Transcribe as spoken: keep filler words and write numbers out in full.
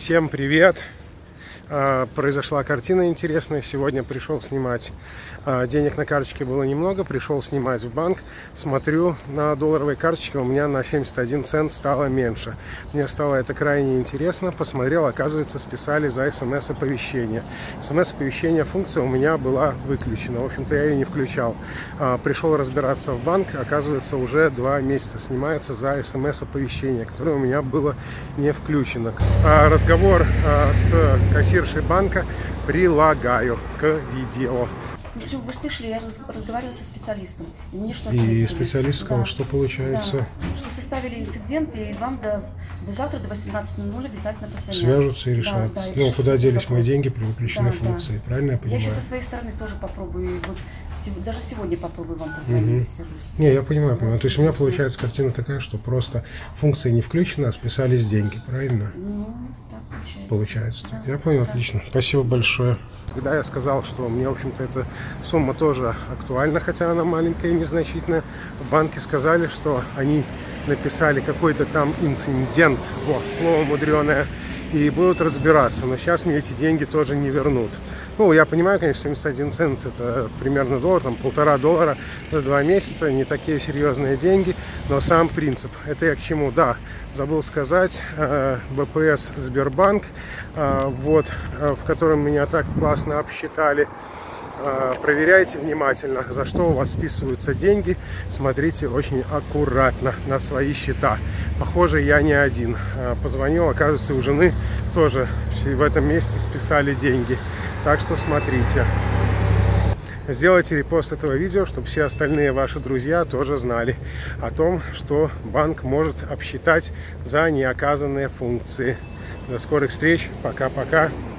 Всем привет! Произошла картина интересная. Сегодня пришел снимать. Денег на карточке было немного. Пришел снимать в банк. Смотрю, на долларовой карточке у меня на семьдесят один цент стало меньше. Мне стало это крайне интересно. Посмотрел, оказывается, списали за смс-оповещение. СМС-оповещение функция у меня была выключена. В общем-то, я ее не включал. Пришел разбираться в банк. Оказывается, уже два месяца снимается за смс-оповещение, которое у меня было не включено. Разговор с кассиром банка прилагаю к видео. Ну, вы слышали, я разговаривала со специалистом. И, мне что и специалист сказал, да. Что получается? Да. Что составили инцидент, и вам до, до завтра, до восемнадцати ноль ноль обязательно позвонят. Свяжутся и решат. Да, да, ну, куда делись вопрос. Мои деньги при выключенной да, функции, да. Правильно я понимаю? Я еще со своей стороны тоже попробую. Вот, даже сегодня попробую вам позвонить, угу. Свяжусь. Не, я понимаю, понимаю. То есть у меня получается картина такая, что просто функция не включена, а списались деньги, правильно? Ну, так получается. Получается. Да. Так. Я понял, да. Отлично. Спасибо большое. Когда я сказал, что мне, в общем-то, эта сумма тоже актуальна, хотя она маленькая и незначительная, в банке сказали, что они написали какой-то там инцидент, во, слово мудреное, и будут разбираться, но сейчас мне эти деньги тоже не вернут. Ну, я понимаю, конечно, семьдесят один цент это примерно доллар, там полтора доллара за два месяца, не такие серьезные деньги, но сам принцип. Это я к чему? Да, забыл сказать, бэ пэ эс Сбербанк, вот, в котором меня так классно обсчитали. Проверяйте внимательно, за что у вас списываются деньги. Смотрите очень аккуратно на свои счета. Похоже, я не один. Позвонил, оказывается, у жены тоже в этом месяце списали деньги. Так что смотрите. Сделайте репост этого видео, чтобы все остальные ваши друзья тоже знали о том, что банк может обсчитать за неоказанные функции. До скорых встреч. Пока-пока.